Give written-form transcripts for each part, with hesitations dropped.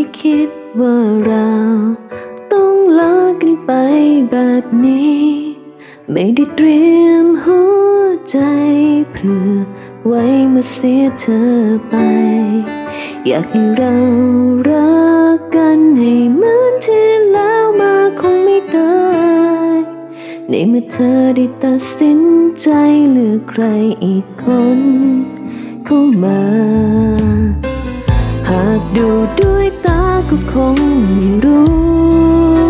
คิดว่าเราต้องลากันไปแบบนี้ไม่ได้เตรียมหัวใจเพื่อไว้เมื่อเสียเธอไปอยากให้เรารักกันให้เหมือนที่แล้วมาคงไม่ได้ในเมื่อเธอได้ตัดสินใจเลือกใครอีกคนเข้ามาหากดูด้วยตาก็คงไม่รู้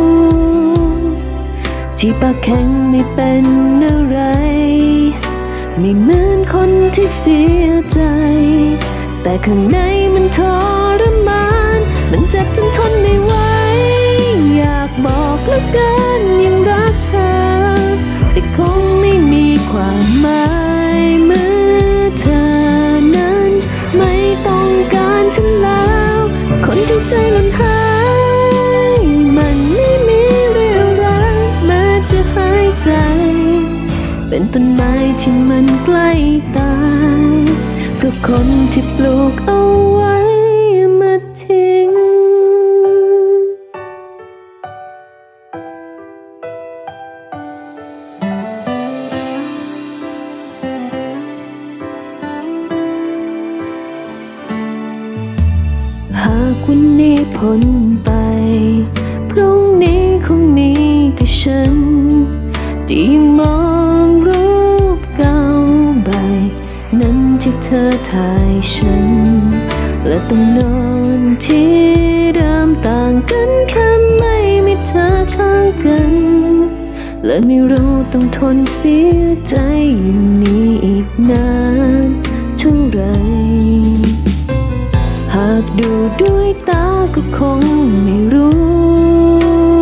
ที่ปากแข็งไม่เป็นอะไรไม่เหมือนคนที่เสียใจแต่ข้างในมันทรมานมันเจ็บจนทนไม่ไหวอยากบอกเหลือเกินยังรักเธอแต่คงไม่มีความหมายเมื่อเธอนั้นไม่ต้องการฉันแล้วคนที่ใจหล่นหายมันไม่มีเรี่ยวแรงแม้จะหายใจเป็นต้นไม้ที่มันใกล้ตายเพราะคนที่ปลูกเอาไว้มาทิ้งหากวันนี้พ้นไปพรุ่งนี้คงมีแต่ฉันที่ยังมองรูปเก่าใบนั้นที่เธอถ่ายฉันและต้องนอนที่เดิมต่างกันแค่ไม่มีเธอข้างกันและไม่รู้ต้องทนเสียใจอย่างนี้อีกนานเท่าไรหากดูด้วยตาก็คงไม่รู้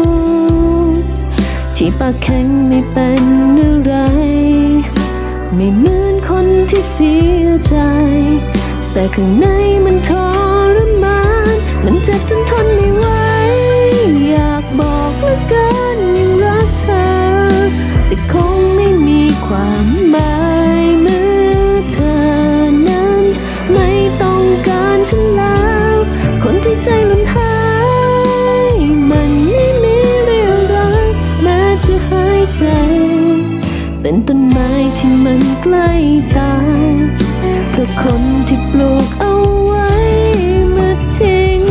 ที่ปากแข็งไม่เป็นอะไรไม่เหมือนคนที่เสียใจแต่ข้างในมันทรมานมันเจ็บจนทนไม่ไหวอยากบอกเหลือเกินยังรักเธอแต่คงไม่มีความหมายเมื่อเธอนั้นไม่ต้องการฉันแล้วคนที่ใจหล่นหายมันไม่มีเรี่ยวแรงแม้จะหายใจเป็นต้นไม้ที่มันใกล้ตายเพราะคนที่ปลูกเอาไว้มาทิ้ง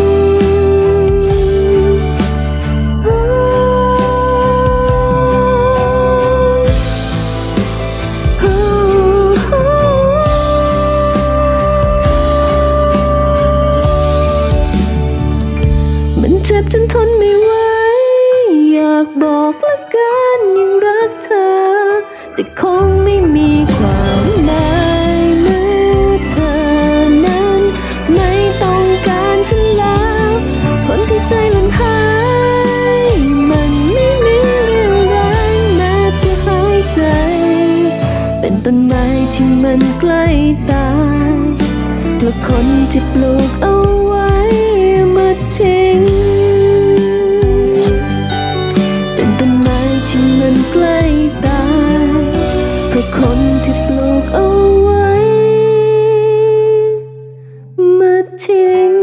มันเจ็บจนทนไม่ไหวอยากบอกเหลือเกินยังรักเธอแต่คงไม่มีความหมายเมื่อเธอนั้นไม่ต้องการฉันแล้วคนที่ใจหล่นหายมันไม่มีเรี่ยวแรงแม้จะหายใจเป็นต้นไม้ที่มันใกล้ตายเพราะคนที่ปลูกเอาไว้มาทิ้งเป็นต้นไม้ที่มันใกล้ตายเพราะคนที่ปลูกเอาไว้มาทิ้ง